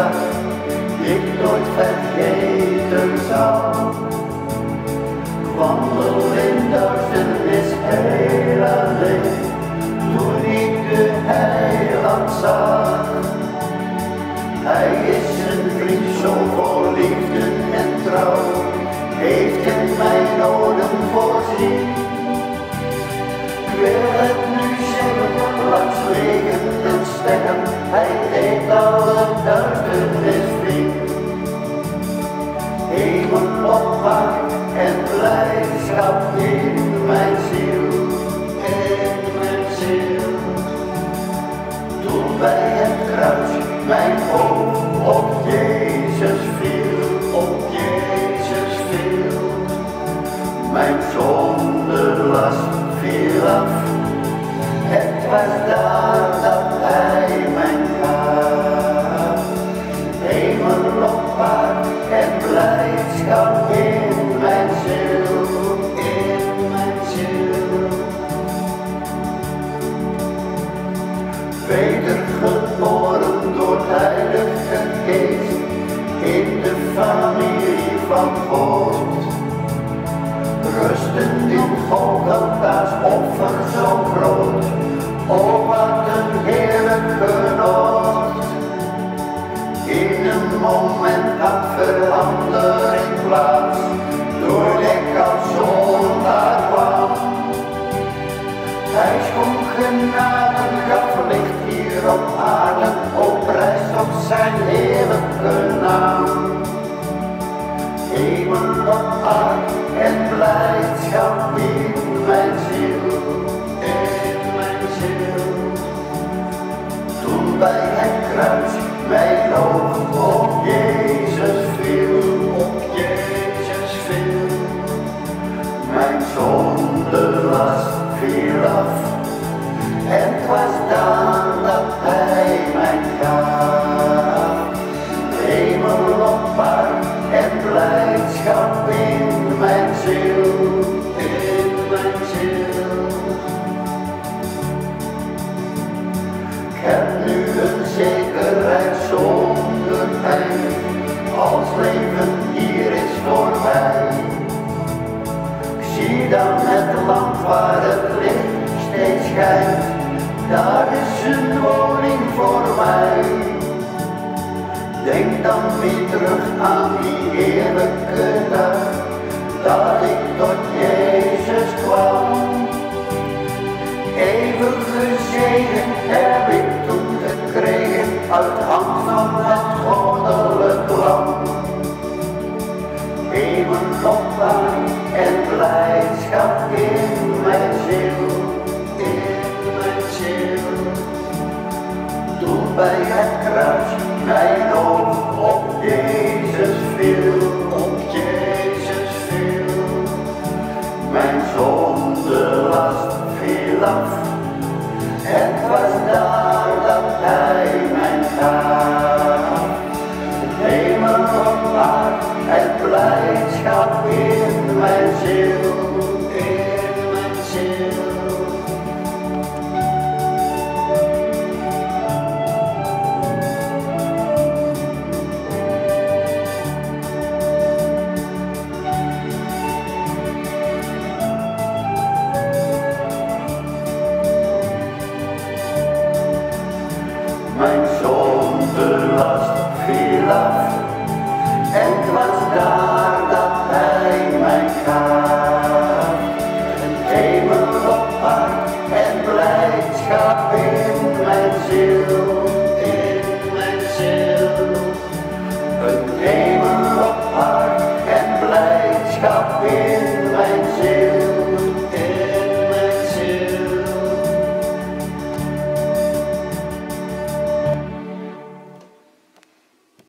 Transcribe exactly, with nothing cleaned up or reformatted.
dag die ik nooit vergeten zal. Ik wandel in duisternis heel alleen, toen ik de heiland zag. Hij is een vriend zo vol liefde en trouw, heeft in mijn noden voorzien. Ik wil het nu zeggen, langs wegen en sterren, hij deed alle duisternis vriend. Hemelopwacht en blijdschap in mijn ziel, in mijn ziel. Toen bij het kruis mijn oog op Jezus viel, op Jezus viel. Mijn zondelast viel af, het was daar dat hij mij gaf. Hemelopwacht en blijdschap in mijn ziel, in mijn ziel. Wedergeboren door het Heilige Geest, in de familie van God. Rustend in Golgotha's offer zo groot, o wat een heerlijk genot. In een moment had verandering plaats, toen ik als zondaar kwam. Hij schonk genade, gaf licht hier op aarde, o prijs toch zijn heerlijke naam. Hemelopwacht en blijdschap in mijn ziel, in mijn ziel. Toen bij het kruis mijn oog op Jezus viel, op Jezus viel. Mijn zondelast viel af, en het was daar dat hij mij gaf. Hemelopwacht en blijdschap in mijn ziel, in mijn ziel. Ik heb nu een zekerheid zonder pijn, als leven hier is voorbij. Ik zie dan het land waar het licht steeds schijnt, daar is een woning voor mij. Denk dan weer terug aan die heerlijke dag, dat ik tot Jezus kwam. Eeuwige zegen heb ik toen gekregen, uit hand van het goddelijk lam. Hemelopwacht en blijdschap in mijn ziel, in mijn ziel. Toen bij het kruis mijn oog op Jezus viel, op Jezus viel. Mijn zondelast viel af, het was daar dat hij mij gaf. Hemelopwacht en blijdschap in mijn ziel, in mijn ziel. Mijn zondelast viel af, en het was daar dat hij mij gaf. Een hemelopwacht en blijdschap in mijn ziel, in mijn ziel. Een hemelopwacht en blijdschap in